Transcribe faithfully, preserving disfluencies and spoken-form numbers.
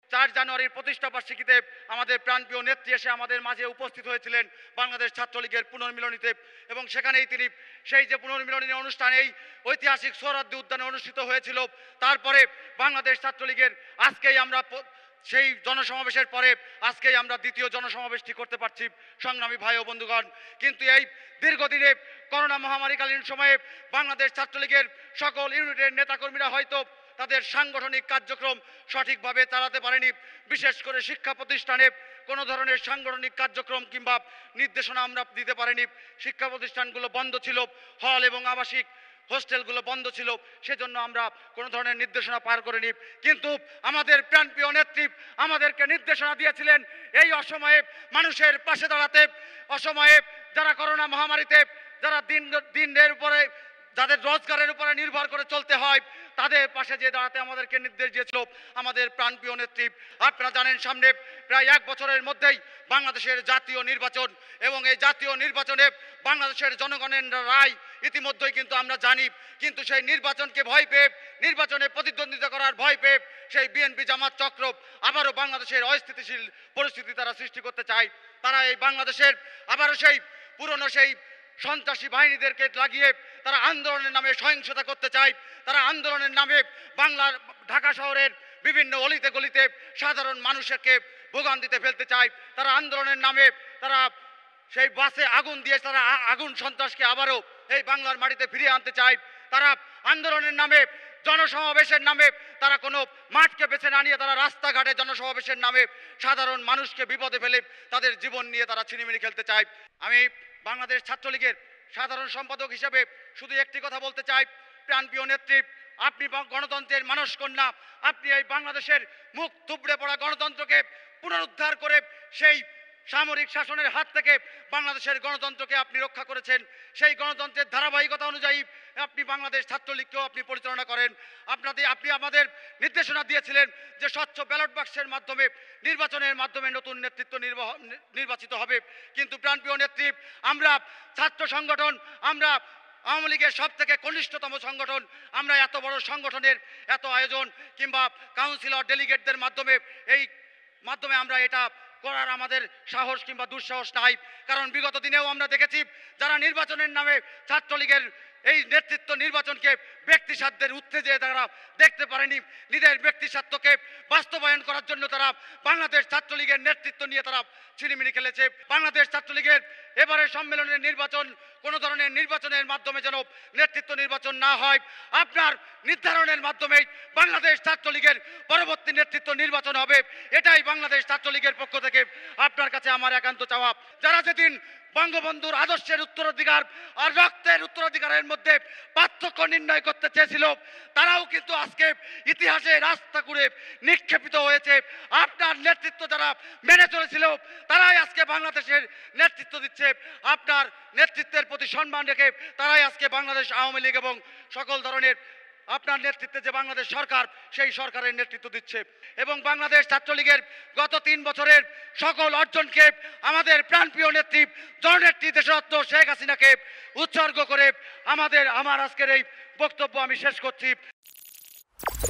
চার জানুয়ারির প্রতিষ্ঠা বার্ষিকীতে আমাদের প্রাণপ্রিয় নেত্রী এসে আমাদের মাঝে উপস্থিত হয়েছিলেন বাংলাদেশ ছাত্রলীগের পুনর্মিলনীতে, এবং সেখানেই তিনি সেই যে পুনর্মিলনী অনুষ্ঠান এই ঐতিহাসিক সোহরাওয়ার্দী উদ্যানে অনুষ্ঠিত হয়েছিল, তারপরে বাংলাদেশ ছাত্রলীগের আজকেই আমরা সেই জনসমাবেশের পরে আজকেই আমরা দ্বিতীয় জনসমাবেশটি করতে পারছি সংগ্রামী ভাই ও বন্ধুগণ। কিন্তু এই দীর্ঘদিনে করোনা মহামারীকালীন সময়ে বাংলাদেশ ছাত্রলীগের সকল ইউনিটের নেতাকর্মীরা হয়তো তাদের সাংগঠনিক কার্যক্রম সঠিকভাবে চালাতে পারেনি। বিশেষ করে শিক্ষা প্রতিষ্ঠানে কোনো ধরনের সাংগঠনিক কার্যক্রম কিংবা নির্দেশনা আমরা দিতে পারিনি। শিক্ষা প্রতিষ্ঠানগুলো বন্ধ ছিল, হল এবং আবাসিক হোস্টেলগুলো বন্ধ ছিল, সেজন্য আমরা কোনো ধরনের নির্দেশনা পার করিনি। কিন্তু আমাদের প্রাণপ্রিয় নেত্রী আমাদেরকে নির্দেশনা দিয়েছিলেন এই অসময়ে মানুষের পাশে দাঁড়াতে, অসময়ে যারা করোনা মহামারীতে যারা দিন দিনের উপরে যাদের রোজগারের উপরে নির্ভর করে চলতে হয় তাদের পাশে যে দাঁড়াতে আমাদেরকে নির্দেশ দিয়েছিল আমাদের প্রাণপ্রিয় নেত্রী। আপনারা জানেন সামনে প্রায় এক বছরের মধ্যেই বাংলাদেশের জাতীয় নির্বাচন, এবং এই জাতীয় নির্বাচনে বাংলাদেশের জনগণের রায় ইতিমধ্যেই কিন্তু আমরা জানি। কিন্তু সেই নির্বাচনকে ভয় পেয়ে, নির্বাচনে প্রতিদ্বন্দ্বিতা করার ভয় পেয়ে সেই বিএনপি জামাত চক্র আবারও বাংলাদেশের অস্থিতিশীল পরিস্থিতি তারা সৃষ্টি করতে চায়। তারা এই বাংলাদেশের আবারও সেই পুরনো সেই সন্ত্রাসী বাহিনীদেরকে লাগিয়ে তারা আন্দোলনের নামে সহিংসতা করতে চায়। তারা আন্দোলনের নামে বাংলার ঢাকা শহরের বিভিন্ন অলিতে গলিতে সাধারণ মানুষকে ভোগান্তিতে ফেলতে চায়। তারা আন্দোলনের নামে তারা সেই বাসে আগুন দিয়ে তারা আগুন সন্ত্রাসকে আবারও এই বাংলার মাটিতে ফিরিয়ে আনতে চায়। তারা আন্দোলনের নামে, জনসমাবেশের নামে তারা কোনো মাঠকে বেছে না নিয়ে তারা রাস্তাঘাটে জনসমাবেশের নামে সাধারণ মানুষকে বিপদে ফেলে তাদের জীবন নিয়ে তারা ছিনিমিনি খেলতে চায়। আমি বাংলাদেশ ছাত্রলীগের সাধারণ সম্পাদক হিসেবে শুধু একটি কথা বলতে চাই, প্রাণপ্রিয় নেত্রী, আপনি গণতন্ত্রের মানস কন্যা, আপনি এই বাংলাদেশের মুখ থুবড়ে পড়া গণতন্ত্রকে পুনরুদ্ধার করে সেই সামরিক শাসনের হাত থেকে বাংলাদেশের গণতন্ত্রকে আপনি রক্ষা করেছেন। সেই গণতন্ত্রের ধারাবাহিকতা অনুযায়ী আপনি বাংলাদেশ ছাত্রলীগকেও আপনি পরিচালনা করেন। আপনাদের আপনি আমাদের নির্দেশনা দিয়েছিলেন যে স্বচ্ছ ব্যালট বাক্সের মাধ্যমে নির্বাচনের মাধ্যমে নতুন নেতৃত্ব নির্বাচিত হবে। কিন্তু প্রাণপ্রিয় নেত্রী, আমরা ছাত্র সংগঠন, আমরা আওয়ামী লীগের সব থেকে কনিষ্ঠতম সংগঠন, আমরা এত বড় সংগঠনের এত আয়োজন কিংবা কাউন্সিলর ডেলিগেটদের মাধ্যমে এই মাধ্যমে আমরা এটা করার আমাদের সাহস কিংবা দুঃসাহস নাই। কারণ বিগত দিনেও আমরা দেখেছি যারা নির্বাচনের নামে ছাত্রলীগের এই নেতৃত্ব নির্বাচনকে ব্যক্তি স্বার্থের উত্তেজে তারা দেখতে পারেনি, নিজের ব্যক্তি স্বার্থকে বাস্তবায়ন করার জন্য তারা বাংলাদেশ ছাত্রলীগের নেতৃত্ব নিয়ে তারা ছিনিমিনি খেলেছে। বাংলাদেশ ছাত্রলীগের এবারের সম্মেলনের নির্বাচন কোনো ধরনের নির্বাচনের মাধ্যমে যেন নেতৃত্ব নির্বাচন না হয়, আপনার নির্ধারণের মাধ্যমেই বাংলাদেশ ছাত্রলীগের পরবর্তী নেতৃত্ব নির্বাচন হবে, এটাই বাংলাদেশ ছাত্রলীগের পক্ষ থেকে আপনার কাছে আমার একান্ত চাওয়া। যারা যেদিন বঙ্গবন্ধুর আদর্শের উত্তরাধিকার আর রক্তের উত্তরাধিকারের মধ্যে পার্থক্য নির্ণয় করতে চেয়েছিল, তারাও কিন্তু আজকে ইতিহাসে রাস্তা করে নিক্ষেপিত হয়েছে। আপনার নেতৃত্ব যারা মেনে চলেছিল তারাই আজকে বাংলাদেশের নেতৃত্ব দিচ্ছে। আপনার নেতৃত্বের প্রতি সম্মান রেখে তারাই আজকে বাংলাদেশ আওয়ামী লীগ এবং সকল ধরনের আপনার নেতৃত্বে যে বাংলাদেশ সরকার সেই সরকারের নেতৃত্ব দিচ্ছে। এবং বাংলাদেশ ছাত্রলীগের গত তিন বছরের সকল অর্জনকে আমাদের প্রাণপ্রিয় নেত্রী জননেত্রী দেশরত্ন শেখ হাসিনাকে উৎসর্গ করে আমাদের আমার আজকের এই বক্তব্য আমি শেষ করছি।